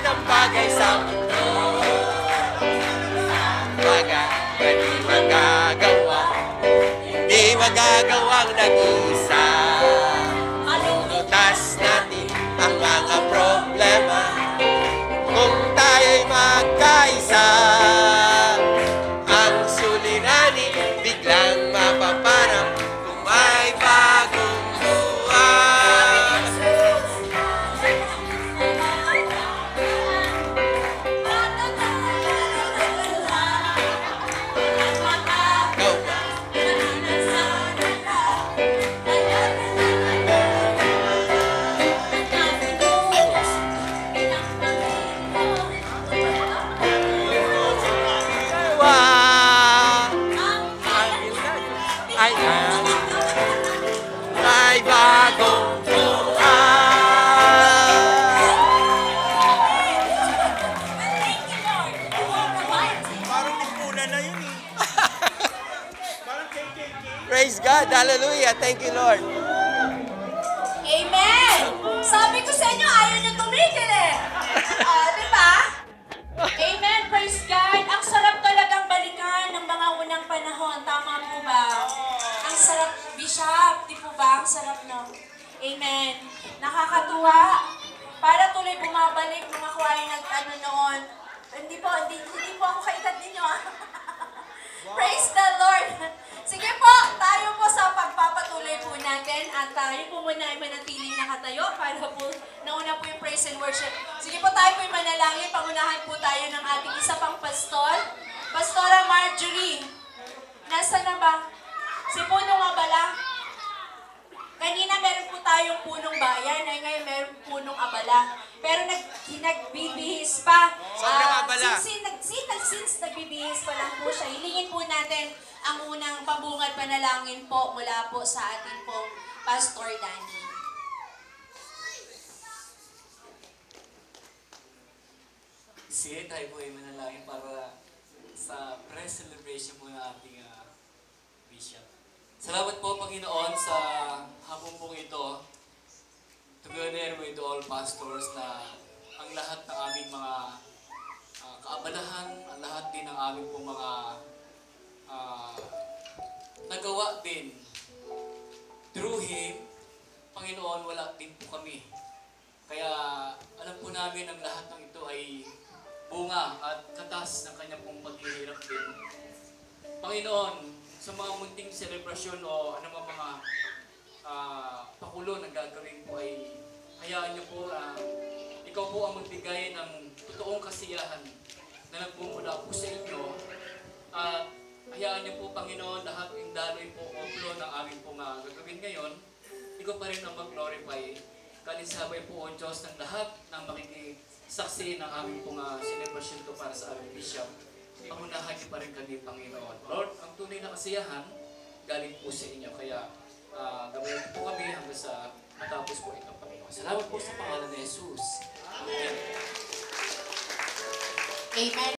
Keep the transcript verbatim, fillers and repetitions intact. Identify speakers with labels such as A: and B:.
A: ng bagay sa mundo. Bagay di magagawa, hindi magagawang nag-isa. Malulutas natin ang mga problema kung tayo'y magkaisa. Ang suliranin biglang mapaparang kung may bagong buwan. Go! Ay, ay, may bagong buwan.
B: Parang lipunan na yun eh. Parang K K K.
A: Praise God, hallelujah, thank you Lord.
C: Amen! Sabi ko sa inyo, ayaw nyo tumigil eh. Ah, di ba? Amen, praise God. Ang sarap talagang balikan ng mga unang panahon. Tama po ba? Ang sarap, Bishop, di po ba? Ang sarap, no? Amen. Nakakatuwa. Para tuloy bumabalik mga choir nag-ano noon. Hindi po, hindi, hindi po ako kaedad ninyo ah. Praise the Lord. Sige po, tayo po sa pagpapatuloy po natin at tayo po muna ay manatiling nakatayo para po nauna po yung praise and worship. Sige po, tayo po yung manalangin. Pangunahan po tayo ng ating isa pang pastor, Pastora Marjorie. Nasaan na ba? Si Punong Abala. Kanina meron po tayong punong bayan, ay ngayon meron punong abala. Pero nag, nagbibihis pa.
A: Sobrang
C: Ah,
A: abala.
C: Since, since, since, since nagbibihis pa lang po siya, hilingin po natin ang unang pabungad panalangin po mula po sa ating pong Pastor Danny.
D: Sige, tayo po ay manalangin para sa press celebration po ng ating uh, Bishop. Salamat po, Panginoon, sa hapon pong ito, together with all pastors, na ang lahat ng aming mga uh, kaabalahan, ang lahat din ng aming pong mga uh, nagawa din through Him. Panginoon, wala din po kami. Kaya alam po namin ang lahat ng ito ay bunga at katas ng kanya pong paghihirap din. Panginoon, sa mga munting selebrasyon o anumang mga uh, pakulo na gagawin po ay hayaan niyo po uh, ikaw po ang magbigay ng totoong kasiyahan na nagmumula po sa inyo. At uh, hayaan niyo po, Panginoon, lahat ng daloy po o flow ng aming po uh, gagawin ngayon, ikaw pa rin ang mag-glorify. Kalisabay po o Diyos ng lahat ng makikisaksi ng aming po uh, selebrasyon to para sa aming Bishop. Pangunahan niyo pa rin kami, Panginoon. Lord, ang tunay na kasiyahan, galing po sa inyo. Kaya, uh, gabayan po kami hanggang sa matapos po ito, Panginoon. Salamat po sa pangalan ni Jesus. Amen.
C: Amen.